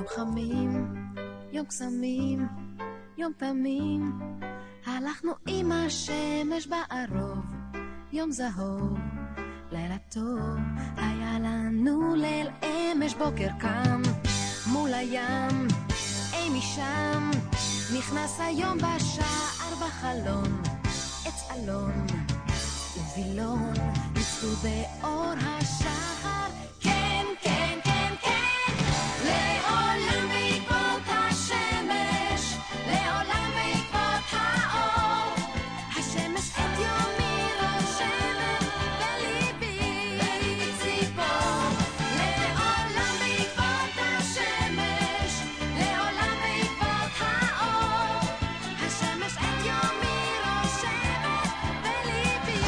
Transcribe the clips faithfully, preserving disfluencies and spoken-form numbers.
יום חמים, יום קסמים, יום תמים, הלכנו עם השמש בערוב, יום זהוב, לילה טוב, היה לנו ליל אמש, בוקר קם, מול הים, אי משם, נכנס היום בשער בחלון, עץ אלון ובילון, ניצלו באור השחר, כן, כן, כן, כן, לעולם בעקבות השמש, לעולם בעקבות האור, השמש את יומי רושמת בליבי ציפור, לעולם בעקבות השמש, לעולם בעקבות האור, השמש את יומי רושמת בליבי.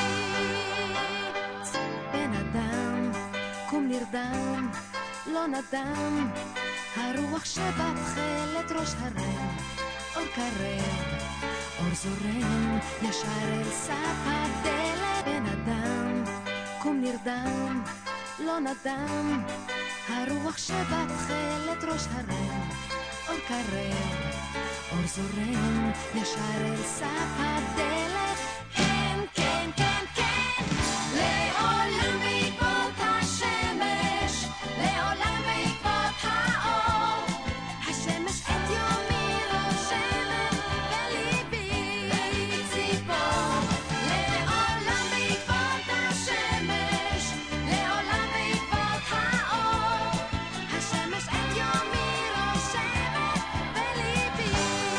בן אדם, קום נרדם, לא נדם, הרוח שבתחלת ראש הרם, אור קרב, אור זורם, ישר אל סף הדלת. בן אדם, קום נרדם, לא נדם, הרוח שבתחלת ראש הרם, אור קרב, אור זורם, ישר אל סף הדלת. כן, כן, כן, כן, לעולם בעקבות השמש, לעולם בעקבות האור, השמש את יומי רושמת בליבי ציפור, לעולם בעקבות השמש, לעולם בעקבות האור, השמש את יומי רושמת בליבי.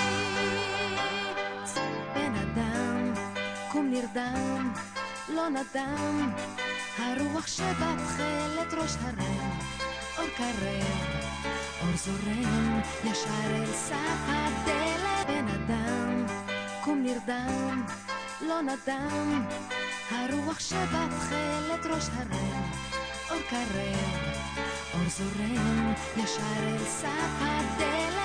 בן אדם, קום נרדם, לא נדם, הרוח שבתחלת ראש הרם, אור קרב, אור זורם, ישר אל סף הדלת. בן אדם, קום נרדם, לא נדם, הרוח שבתחלת ראש הרם, אור קרב, אור זורם, ישר אל סף הדלת.